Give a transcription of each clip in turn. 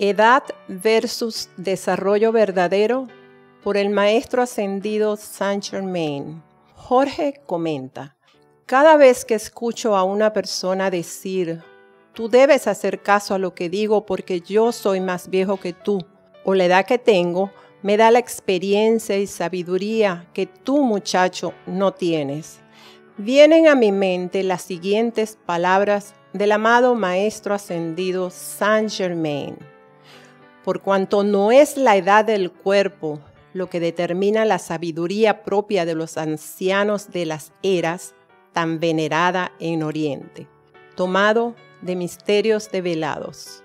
Edad versus desarrollo verdadero, por el maestro ascendido Saint Germain. Jorge comenta: cada vez que escucho a una persona decir, tú debes hacer caso a lo que digo porque yo soy más viejo que tú, o la edad que tengo me da la experiencia y sabiduría que tú, muchacho, no tienes, vienen a mi mente las siguientes palabras del amado maestro ascendido Saint Germain. Por cuanto no es la edad del cuerpo lo que determina la sabiduría propia de los ancianos de las eras, tan venerada en Oriente. Tomado de Misterios Develados.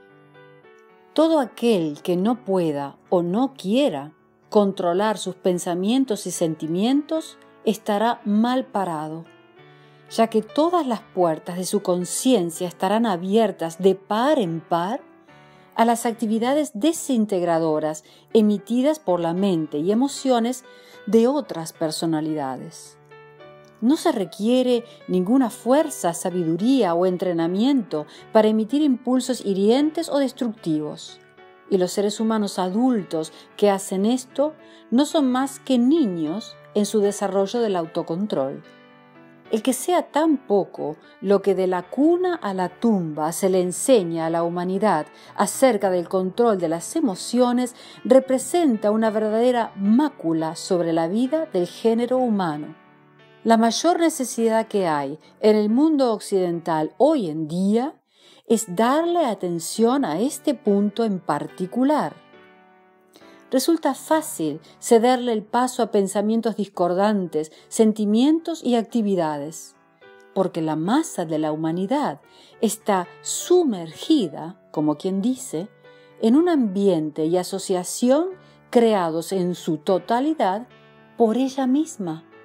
Todo aquel que no pueda o no quiera controlar sus pensamientos y sentimientos estará mal parado, ya que todas las puertas de su conciencia estarán abiertas de par en par a las actividades desintegradoras emitidas por la mente y emociones de otras personalidades. No se requiere ninguna fuerza, sabiduría o entrenamiento para emitir impulsos hirientes o destructivos. Y los seres humanos adultos que hacen esto no son más que niños en su desarrollo del autocontrol. El que sea tan poco lo que de la cuna a la tumba se le enseña a la humanidad acerca del control de las emociones representa una verdadera mácula sobre la vida del género humano. La mayor necesidad que hay en el mundo occidental hoy en día es darle atención a este punto en particular. Resulta fácil cederle el paso a pensamientos discordantes, sentimientos y actividades, porque la masa de la humanidad está sumergida, como quien dice, en un ambiente y asociación creados en su totalidad por ella misma.